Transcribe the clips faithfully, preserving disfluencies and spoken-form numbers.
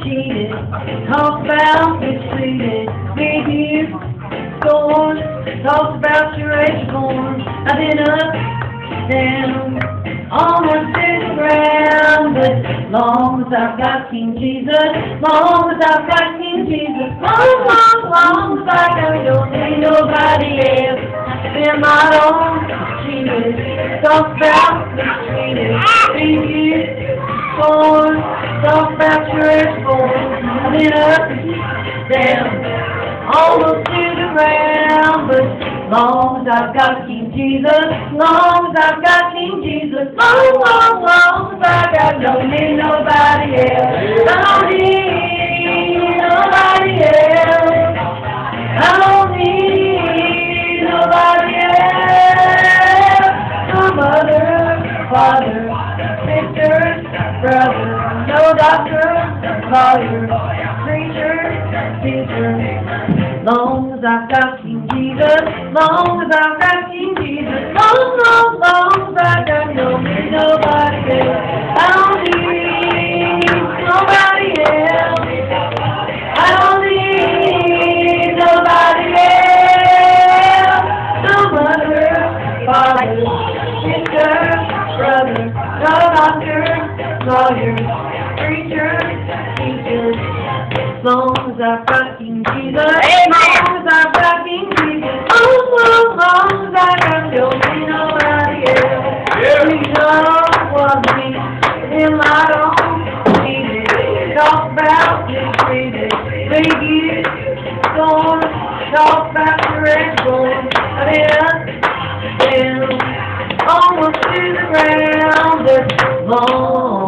cheated, talk about mistreated, big you, scorn, talk about your age born. I've been up, down, almost to the ground, but long as I've got King Jesus, long as I've got King Jesus, long, long, long as I got, don't need nobody else. Been my own cheated, talk about mistreated, big you, scorn, talk about your age born. I've been up, down, almost to the ground, but long as I've got King Jesus, long as I've got King Jesus, long, long, long as I got, don't need nobody else. I don't need nobody else. I don't need nobody else. No mother, father, sister, brother, no doctor, lawyer, preacher, teacher. Long as I've got King Jesus, long as I've got King Jesus, long, long, long as I've got, don't need nobody else. I don't need nobody else. I don't need nobody else. No mother, father, sister, brother, no doctor, lawyer, preacher, teacher. Long as I've got King Jesus, long as I've got King Jesus, long, long, long as I got, don't need nobody else. You don't want me in my own cheated, talk about mistreated, big you, scorn, talk about your red born. I've been up, down, almost to the ground, but long,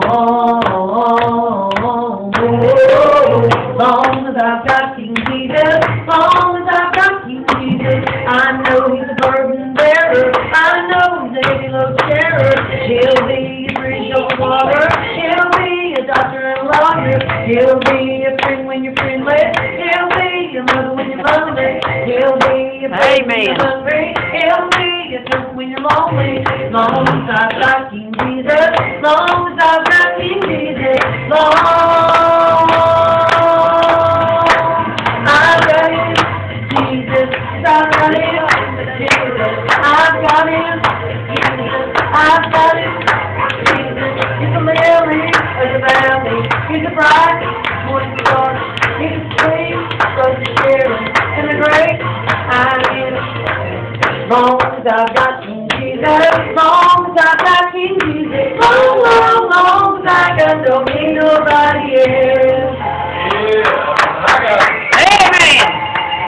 long as I've got King Jesus, long as I've got King Jesus, I know he's a burden bearer, I know he's a heavy load sharer. He'll be a bridge over water, he'll be a doctor and lawyer, he'll be a friend when you're friendless, he'll be a mother when you're lonely, he'll be a friend when you're hungry, he'll be a friend when you're lonely. Long as I've got King Jesus, long as I've got King Jesus, long. I've got him, Jesus, I've got him, Jesus, I've got him, Jesus, I've got him, Jesus. He's a lily of the valley, he's a bright morning star, he's a sweet rose of Sharon, and the great I am. Long as I've got King Jesus, long as I've got King Jesus, long, long, long as I got, don't need nobody else.